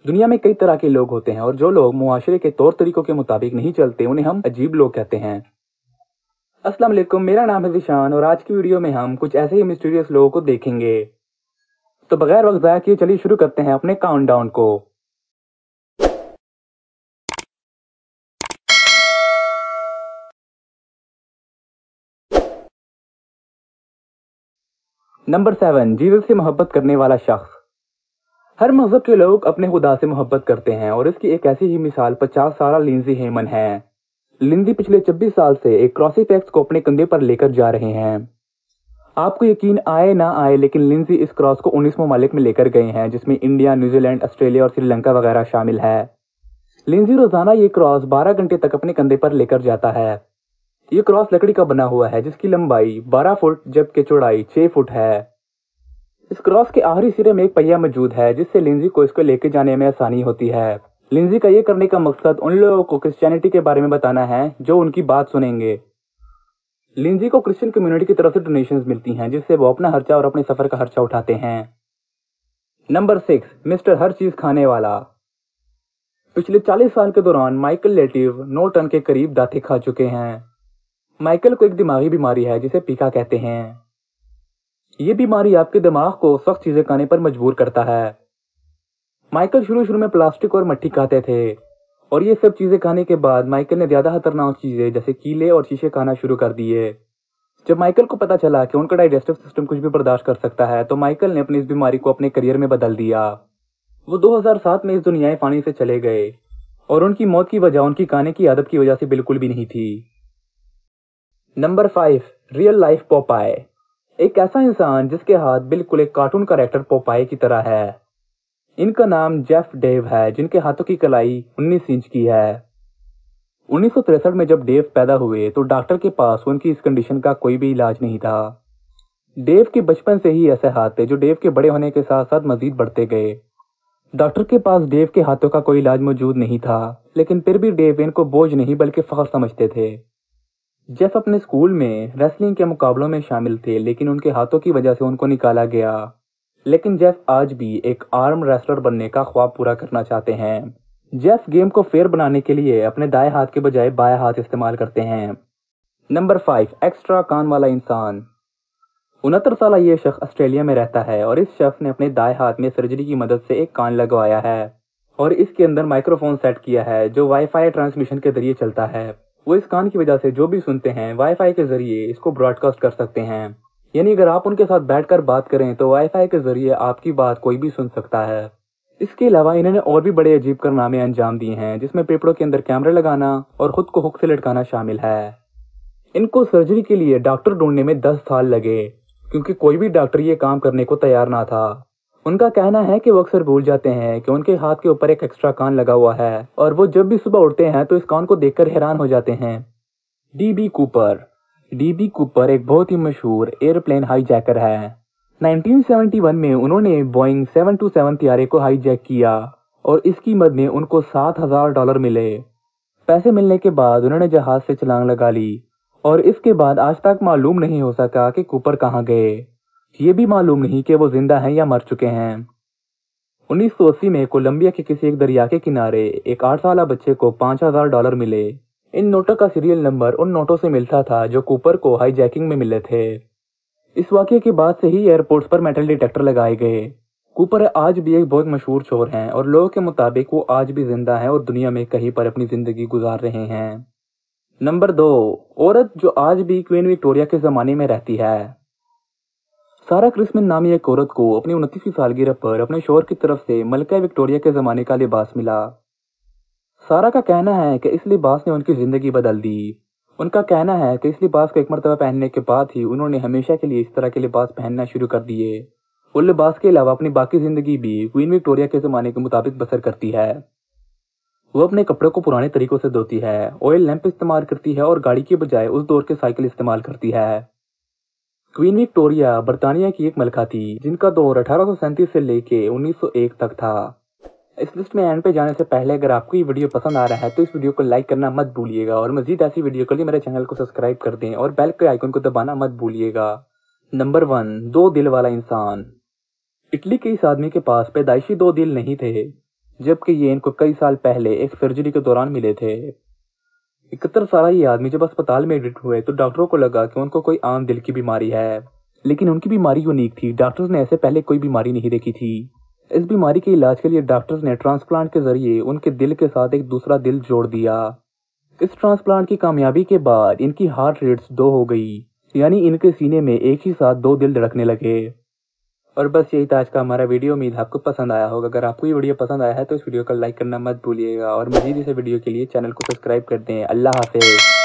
दुनिया में कई तरह के लोग होते हैं और जो लोग मुआशरे के तौर तरीकों के मुताबिक नहीं चलते उन्हें हम अजीब लोग कहते हैं। अस्सलाम वालेकुम, मेरा नाम है जिशान और आज की वीडियो में हम कुछ ऐसे ही मिस्टीरियस लोगों को देखेंगे। तो बगैर वक्त ज़ाया किए चलिए शुरू करते हैं अपने काउंटडाउन को। नंबर 7, जीसस से मोहब्बत करने वाला शख्स। हर मजहब के लोग अपने खुदा से मोहब्बत करते हैं और इसकी एक ऐसी ही मिसाल 50 साल लिंजी हेमन है। लिंजी पिछले 26 साल से एक क्रॉसिफिक्स को अपने कंधे पर लेकर जा रहे हैं। आपको यकीन आए ना आए लेकिन लिंजी इस क्रॉस को 19 ममालिक में लेकर गए हैं, जिसमें इंडिया, न्यूजीलैंड, ऑस्ट्रेलिया और श्रीलंका वगैरह शामिल है। लिंजी रोजाना ये क्रॉस 12 घंटे तक अपने कंधे पर लेकर जाता है। ये क्रॉस लकड़ी का बना हुआ है जिसकी लंबाई 12 फुट जबकि चौड़ाई 6 फुट है। इस क्रॉस के आखिरी सिरे में एक पहिया मौजूद है जिससे लिंजी को इसको लेकर जाने में आसानी होती है। लिंजी का ये करने का मकसद उन लोगों को क्रिश्चियनिटी के बारे में बताना है जो उनकी बात सुनेंगे। लिंजी को क्रिश्चियन कम्युनिटी की तरफ से डोनेशंस मिलती हैं जिससे वो अपना खर्चा और अपने सफर का खर्चा उठाते हैं। नंबर 6, मिस्टर हर चीज खाने वाला। पिछले 40 साल के दौरान माइकल लेटिव 9 टन के करीब दाते खा चुके हैं। माइकल को एक दिमागी बीमारी है जिसे पीका कहते हैं। ये बीमारी आपके दिमाग को सख्त चीजें खाने पर मजबूर करता है। माइकल शुरू में प्लास्टिक और मट्टी खाते थे और ये सब चीजें खाने के बाद माइकल ने ज्यादा खतरनाक चीजें जैसे कीले और शीशे खाना शुरू कर दिए। जब माइकल को पता चला कि उनका डाइजेस्टिव सिस्टम कुछ भी बर्दाश्त कर सकता है तो माइकल ने अपनी इस बीमारी को अपने करियर में बदल दिया। वो 2007 में इस दुनिया फानी से चले गए और उनकी मौत की वजह उनकी खाने की आदत की वजह से बिल्कुल भी नहीं थी। Number 5, real life Popeye. एक ऐसा इंसान जिसके हाथ बिल्कुल एक कार्टून कैरेक्टर पोपाए की तरह है। इनका नाम जेफ डेव है जिनके हाथों की कलाई 19 इंच की है। 1963 में जब डेव पैदा हुए तो डॉक्टर के पास उनकी इस कंडीशन का कोई भी इलाज नहीं था। डेव के बचपन से ही ऐसे हाथ थे जो डेव के बड़े होने के साथ साथ मजीद बढ़ते गए। डॉक्टर के पास डेव के हाथों का कोई इलाज मौजूद नहीं था लेकिन फिर भी डेव इनको बोझ नहीं बल्कि फख्र समझते थे। जेफ अपने स्कूल में रेसलिंग के मुकाबलों में शामिल थे लेकिन उनके हाथों की वजह से उनको निकाला गया। लेकिन जेफ आज भी एक आर्म रेसलर बनने का ख्वाब पूरा करना चाहते हैं। जेफ गेम को फेयर बनाने के लिए अपने दाएं हाथ के बजाय बाएं हाथ इस्तेमाल करते हैं। नंबर 5, एक्स्ट्रा कान वाला इंसान। 69 साल ये शख्स ऑस्ट्रेलिया में रहता है और इस शख्स ने अपने दाएं हाथ में सर्जरी की मदद से एक कान लगवाया है और इसके अंदर माइक्रोफोन सेट किया है जो वाईफाई ट्रांसमिशन के जरिए चलता है। वो इस कान की वजह से जो भी सुनते हैं वाईफाई के जरिए इसको ब्रॉडकास्ट कर सकते हैं। यानी अगर आप उनके साथ बैठकर बात करें तो वाईफाई के जरिए आपकी बात कोई भी सुन सकता है। इसके अलावा इन्होंने और भी बड़े अजीब कारनामे अंजाम दिए हैं जिसमें पेपरों के अंदर कैमरे लगाना और खुद को हुक से लटकाना शामिल है। इनको सर्जरी के लिए डॉक्टर ढूंढने में 10 साल लगे क्योंकि कोई भी डॉक्टर ये काम करने को तैयार ना था। उनका कहना है कि वो अक्सर भूल जाते हैं कि उनके हाथ के ऊपर एक एक्स्ट्रा कान लगा हुआ है और वो जब भी सुबह उठते हैं तो इस कान को देखकर हैरान हो जाते हैं। डीबी कूपर एक बहुत ही मशहूर एयरप्लेन हाईजैकर है। 1971 में उन्होंने बोइंग 727 तैयारे को हाईजैक किया और इस कीमत में उनको $7,000 मिले। पैसे मिलने के बाद उन्होंने जहाज से छलांग लगा ली और इसके बाद आज तक मालूम नहीं हो सका कि कूपर कहाँ गए। ये भी मालूम नहीं कि वो जिंदा हैं या मर चुके हैं। 1980 में कोलंबिया के किसी एक दरिया के किनारे एक 8 साल बच्चे को $5,000 मिले। इन नोटों का सीरियल नंबर उन नोटों से मिलता था जो कूपर को हाईजैकिंग में मिले थे। इस वाकये के बाद से ही एयरपोर्ट्स पर मेटल डिटेक्टर लगाए गए। कूपर आज भी एक बहुत मशहूर चोर हैं और लोगों के मुताबिक वो आज भी जिंदा हैं और दुनिया में कहीं पर अपनी जिंदगी गुजार रहे हैं। नंबर 2, औरत जो आज भी क्वीन विक्टोरिया के जमाने में रहती है। सारा क्रिस्मन नामी एक औरत को अपनी 29वीं सालगिरह पर अपने शोहर की तरफ से मलका विक्टोरिया के जमाने का लिबास मिला। सारा का कहना है कि इस लिबास ने उनकी जिंदगी बदल दी। उनका कहना है कि इस लिबास को एक मरतबा पहनने के बाद ही उन्होंने हमेशा के लिए इस तरह के लिबास पहनना शुरू कर दिए। वो लिबास के अलावा अपनी बाकी जिंदगी भी क्वीन विक्टोरिया के जमाने के मुताबिक बसर करती है। वो अपने कपड़ों को पुराने तरीकों से धोती है, ऑयल लैंप इस्तेमाल करती है और गाड़ी के बजाय उस दौर के साइकिल इस्तेमाल करती है। क्वीन विक्टोरिया बरतानिया की एक मलका थी जिनका दौर 1837 से लेके 1901 तक था। इस लिस्ट में एंड पे जाने से पहले अगर आपको ये वीडियो पसंद आ रहा है तो इस वीडियो को लाइक करना मत भूलिएगा और मजीद ऐसी वीडियो के लिए मेरे चैनल को सब्सक्राइब कर दें और बेल के आइकन को दबाना मत भूलिएगा। नंबर 1, 2 दिल वाला इंसान। इटली के इस आदमी के पास पैदाइशी 2 दिल नहीं थे। जबकि ये इनको कई साल पहले एक सर्जरी के दौरान मिले थे। 71 साल ये आदमी जब अस्पताल में एडमिट हुए तो डॉक्टरों को लगा कि उनको कोई आम दिल की बीमारी है, लेकिन उनकी बीमारी यूनिक थी। डॉक्टर्स ने ऐसे पहले कोई बीमारी नहीं देखी थी। इस बीमारी के इलाज के लिए डॉक्टर्स ने ट्रांसप्लांट के जरिए उनके दिल के साथ एक दूसरा दिल जोड़ दिया। इस ट्रांसप्लांट की कामयाबी के बाद इनकी हार्ट रेट्स 2 हो गई, यानी इनके सीने में एक ही साथ 2 दिल धड़कने लगे। और बस यही था आज का हमारा वीडियो। उम्मीद आपको पसंद आया होगा। अगर आपको ये वीडियो पसंद आया है तो इस वीडियो को लाइक करना मत भूलिएगा और मजीद इस वीडियो के लिए चैनल को सब्सक्राइब कर दें। अल्लाह हाफिज़।